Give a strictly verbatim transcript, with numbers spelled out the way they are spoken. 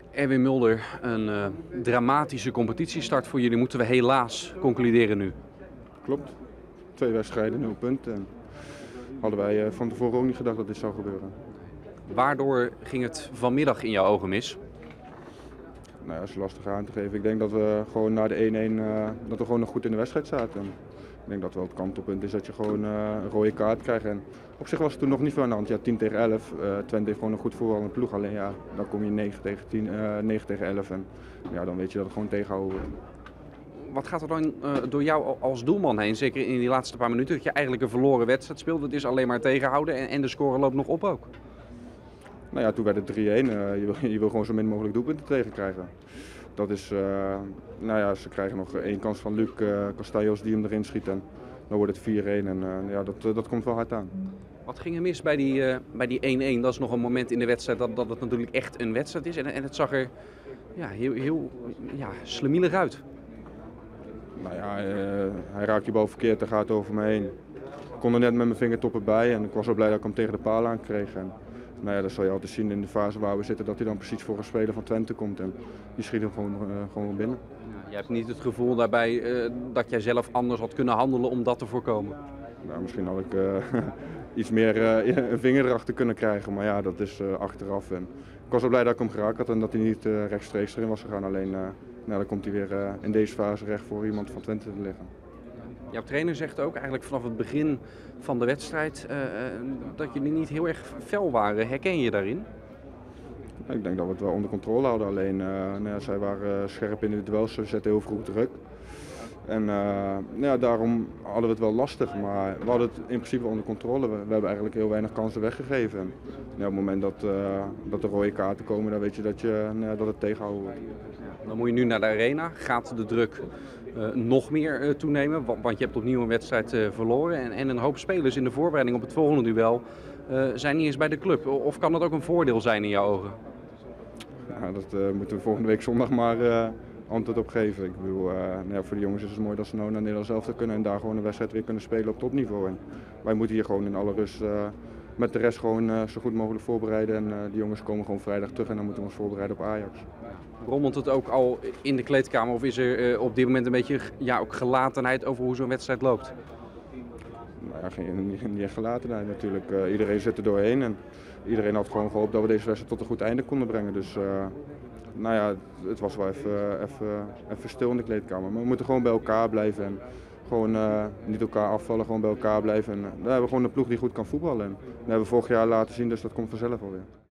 Erwin Mulder, een uh, dramatische competitiestart voor jullie, moeten we helaas concluderen nu. Klopt. Twee wedstrijden, nul punten. En hadden wij uh, van tevoren ook niet gedacht dat dit zou gebeuren. Waardoor ging het vanmiddag in jouw ogen mis? Nou ja, dat is lastig aan te geven. Ik denk dat we gewoon na de één-één uh, dat we gewoon nog goed in de wedstrijd zaten. En ik denk dat wel het kantelpunt is dat je gewoon uh, een rode kaart krijgt. En op zich was het toen nog niet veel aan de hand. Ja, tien tegen elf. Uh, Twente heeft gewoon een goed voetballende ploeg. Alleen ja, dan kom je negen tegen tien, uh, negen tegen elf. En ja, dan weet je dat het gewoon tegenhouden wordt. Wat gaat er dan uh, door jou als doelman heen? Zeker in die laatste paar minuten dat je eigenlijk een verloren wedstrijd speelt. Het is alleen maar tegenhouden en, en de score loopt nog op ook. Nou ja, toen werd het drie-één. Uh, je, wil, je wil gewoon zo min mogelijk doelpunten tegenkrijgen. Dat is, uh, nou ja, ze krijgen nog één kans van Luc uh, Castellos die hem erin schiet. En dan wordt het vier-één en uh, ja, dat, dat komt wel hard aan. Wat ging er mis bij die uh, bij die één-één? Dat is nog een moment in de wedstrijd dat, dat het natuurlijk echt een wedstrijd is. En, en het zag er ja, heel, heel ja, slemielig uit. Nou ja, uh, hij raakt die bal verkeerd en gaat over me heen. Ik kon er net met mijn vingertoppen bij en ik was wel blij dat ik hem tegen de paal aan kreeg. En, nou ja, dat zal je altijd zien in de fase waar we zitten, dat hij dan precies voor een speler van Twente komt. En die schiet hem gewoon, uh, gewoon binnen. Ja, je hebt niet het gevoel daarbij uh, dat jij zelf anders had kunnen handelen om dat te voorkomen? Nou, misschien had ik uh, iets meer uh, een vinger erachter kunnen krijgen, maar ja, dat is uh, achteraf. En ik was wel blij dat ik hem geraakt had en dat hij niet uh, rechtstreeks erin was gegaan. Alleen uh, nou, dan komt hij weer uh, in deze fase recht voor iemand van Twente te liggen. Jouw trainer zegt ook eigenlijk vanaf het begin van de wedstrijd uh, dat jullie niet heel erg fel waren. Herken je daarin? Ik denk dat we het wel onder controle hadden. Alleen uh, nou ja, zij waren scherp in de duels, ze zetten heel vroeg druk. En uh, nou ja, daarom hadden we het wel lastig, maar we hadden het in principe onder controle. We, we hebben eigenlijk heel weinig kansen weggegeven. En ja, op het moment dat, uh, dat er rode kaarten komen, dan weet je dat, je, nou ja, dat het tegenhouden wordt. Dan moet je nu naar de arena. Gaat de druk uh, nog meer uh, toenemen? Want, want je hebt opnieuw een wedstrijd uh, verloren. En, en een hoop spelers in de voorbereiding op het volgende duel uh, zijn niet eens bij de club. Of kan dat ook een voordeel zijn in jouw ogen? Ja, dat uh, moeten we volgende week zondag maar uh, antwoord op geven. Ik bedoel, uh, nou ja, voor de jongens is het mooi dat ze nou naar Nederland zelf kunnen en daar gewoon een wedstrijd weer kunnen spelen op topniveau. En wij moeten hier gewoon in alle rust uh, met de rest gewoon uh, zo goed mogelijk voorbereiden. En uh, de jongens komen gewoon vrijdag terug en dan moeten we ons voorbereiden op Ajax. Rommelt het ook al in de kleedkamer of is er uh, op dit moment een beetje ja, ook gelatenheid over hoe zo'n wedstrijd loopt? Nou ja, geen, niet, niet echt gelatenheid natuurlijk. Uh, iedereen zit er doorheen en iedereen had gewoon gehoopt dat we deze wedstrijd tot een goed einde konden brengen. Dus uh, nou ja, het was wel even, even, even stil in de kleedkamer. Maar we moeten gewoon bij elkaar blijven en gewoon uh, niet elkaar afvallen, gewoon bij elkaar blijven. En uh, we hebben gewoon een ploeg die goed kan voetballen. En dat hebben we vorig jaar laten zien, dus dat komt vanzelf alweer.